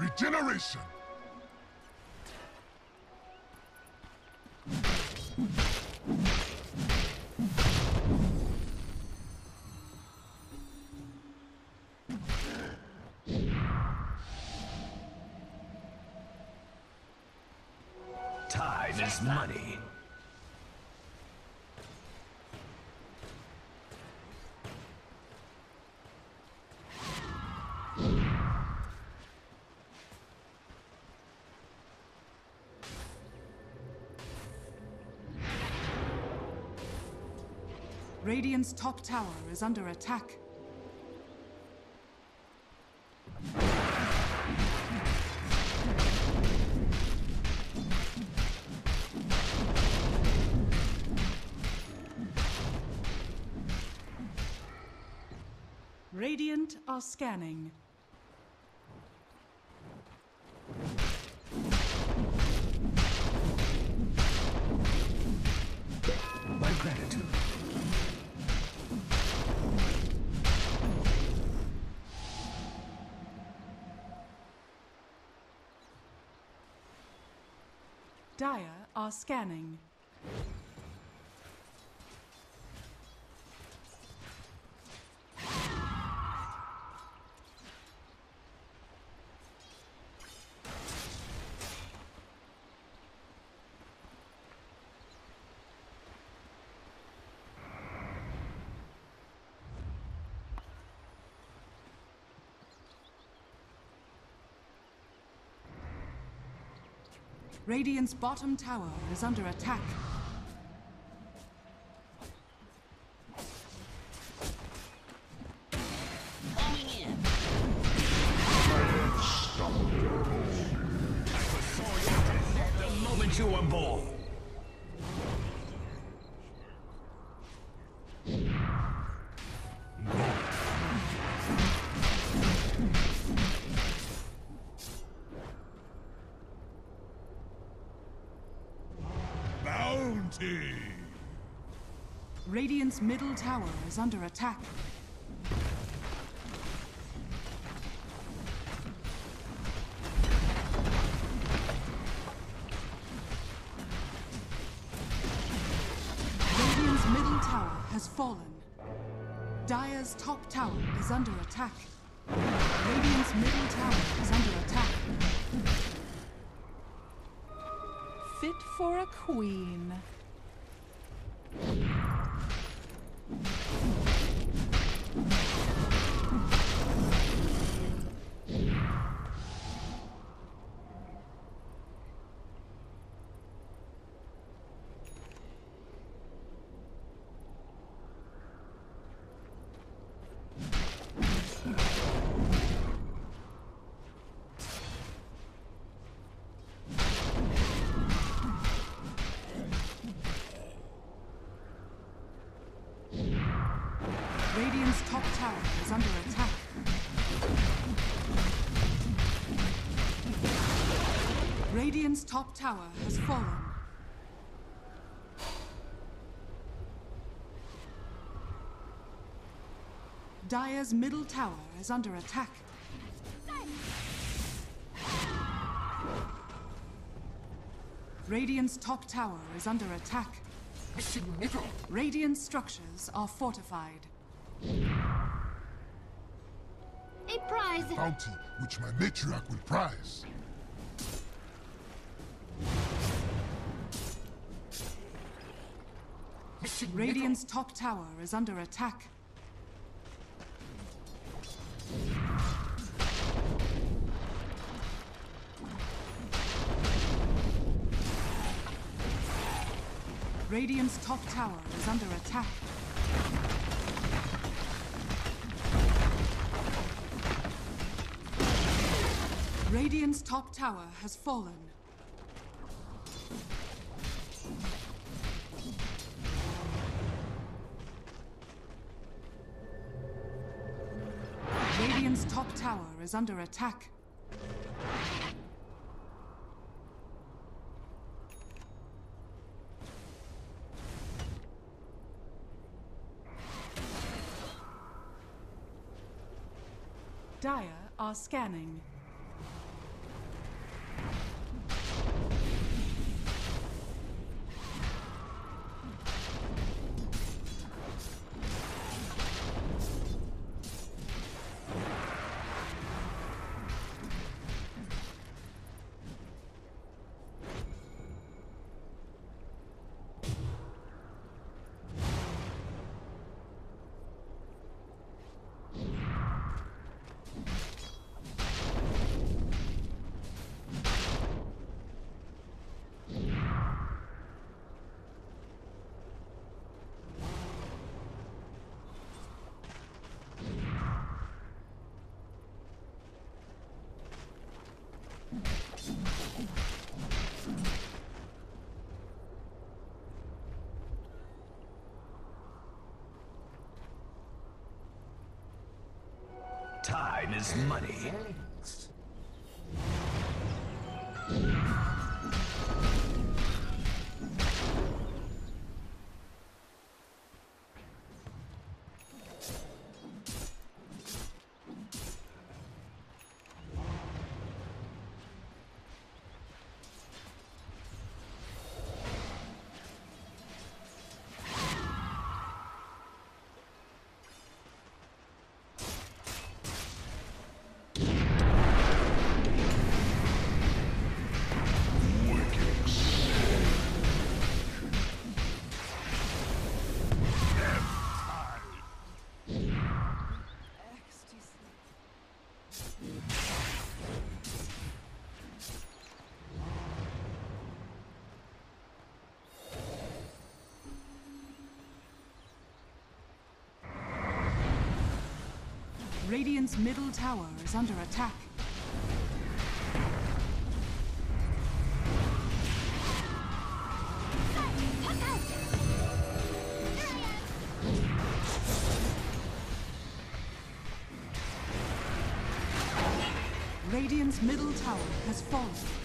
Regeneration! Time is money. Radiant's top tower is under attack. Radiant are scanning. My gratitude. Dire are scanning. Radiant's bottom tower is under attack. Going in. I foresaw your death the moment you were born. Bounty! Radiant's middle tower is under attack. Radiant's middle tower has fallen. Dire's top tower is under attack. Radiant's middle tower is under attack. Fit for a queen. Radiant's top tower is under attack. Radiant's top tower has fallen. Dire's middle tower is under attack. Radiant's top tower is under attack. Radiant structures are fortified. A prize. Bounty, which my matriarch will prize. Radiant's top tower is under attack. Radiant's top tower is under attack. Radiant's top tower has fallen. Radiant's top tower is under attack. Dire are scanning. Time is money. Radiant's middle tower is under attack. Radiant's middle tower has fallen.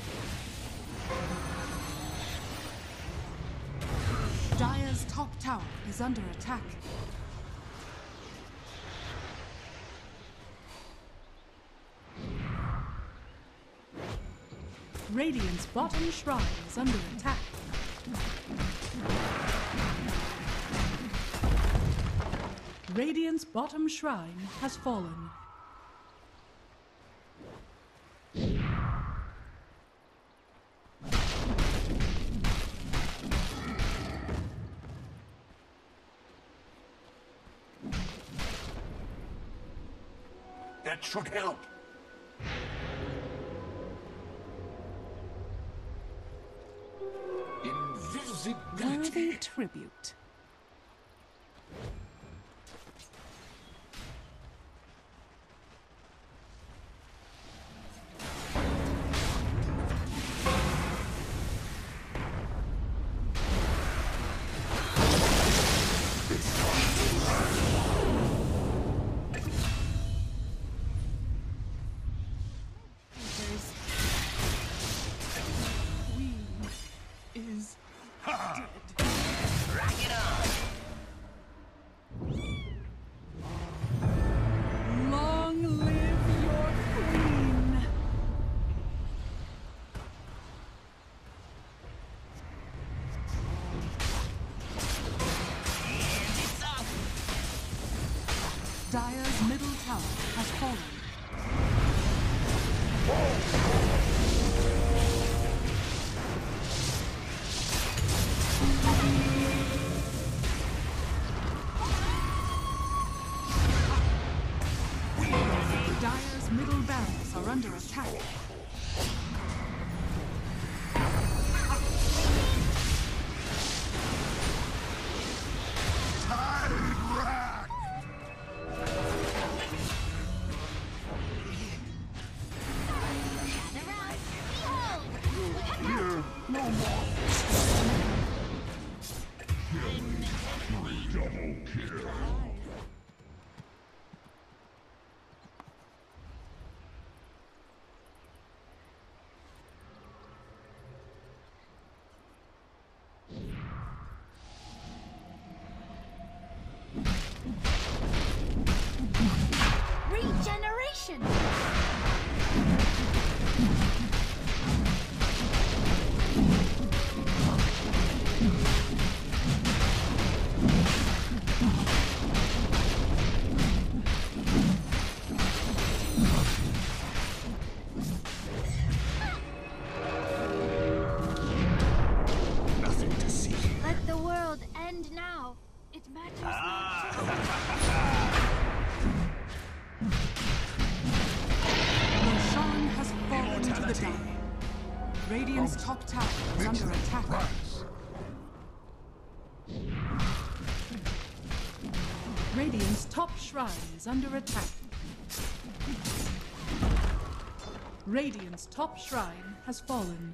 Dire's top tower is under attack. Radiant's bottom shrine is under attack. Radiant's bottom shrine has fallen. That should help. Worthy tribute. Dire's middle tower has fallen. Dire's middle barracks are under attack. Regeneration! Nothing to see. Let the world end now. It matters not. Roshan has fallen to the dark. Radiant's top tower is under attack. Prize. Radiant's top shrine is under attack. Radiant's top shrine has fallen.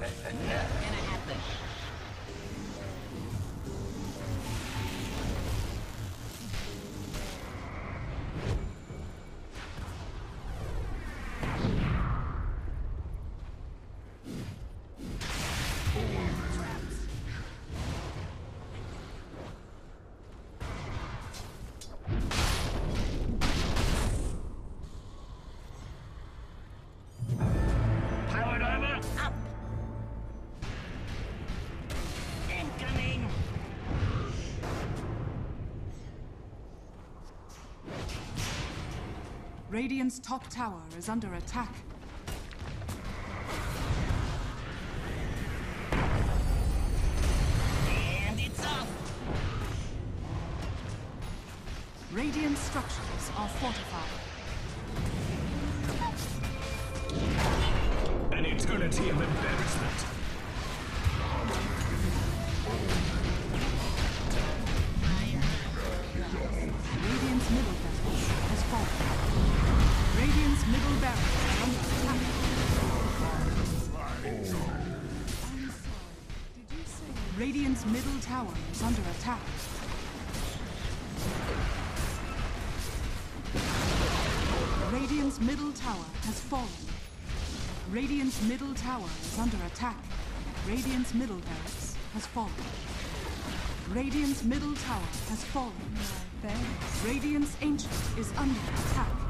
happen? Powered armor Up! Incoming! Radiant's top tower is under attack. And it's off! Radiant structures are fortified. an eternity of embarrassment. Radiant's middle barracks has fallen. Radiant's middle barracks is under attack. I'm sorry. Did you say Radiant's middle tower is under attack. Radiant's middle tower has fallen. Radiant's middle tower is under attack. Radiant's middle barracks has fallen. Radiant's middle tower has fallen. Radiant's ancient is under attack.